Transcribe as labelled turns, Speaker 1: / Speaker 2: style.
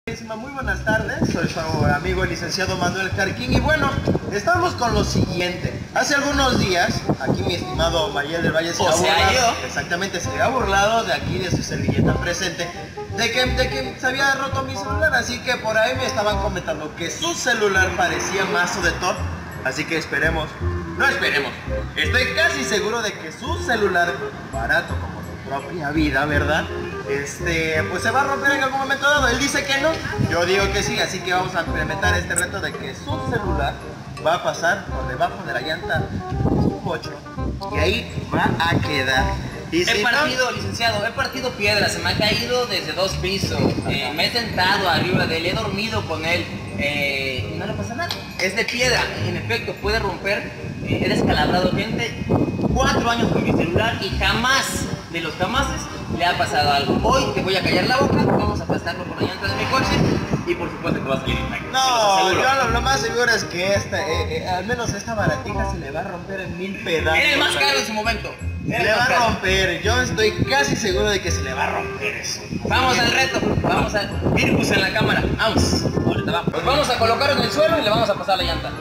Speaker 1: Muy buenas tardes, soy su amigo el licenciado Manuel Jarquín y bueno, estamos con lo siguiente. Hace algunos días, aquí mi estimado Mariel del Valle se ha burlado, exactamente, se ha burlado de aquí, de su servilleta presente, de que se había roto mi celular, así que por ahí me estaban comentando que su celular parecía mazo de Thor, así que esperemos, estoy casi seguro de que su celular, barato como su propia vida, ¿verdad? Pues se va a romper en algún momento dado. Él dice que no, yo digo que sí, así que vamos a implementar este reto de que su celular va a pasar por debajo de la llanta un bocho y ahí va a quedar. Y si
Speaker 2: licenciado, he partido piedras, se me ha caído desde 2 pisos, me he sentado arriba de él, he dormido con él, no le pasa nada. Es de piedra, en efecto puede romper, he descalabrado gente, 4 años con mi celular y jamás, de los jamases, le ha pasado algo. Hoy te voy a callar la boca, vamos a pasarlo por la llanta de mi coche y por supuesto te vas a salir intacto.
Speaker 1: No, yo lo más seguro es que al menos esta baratija se le va a romper en 1000 pedazos.
Speaker 2: Era el más caro en su momento.
Speaker 1: Se le va a romper, yo estoy casi seguro de que se le va a romper eso.
Speaker 2: Vamos al reto, vamos al Virgus en la cámara, vamos. Ahorita vamos. Nos vamos a colocar en el suelo y le vamos a pasar la llanta.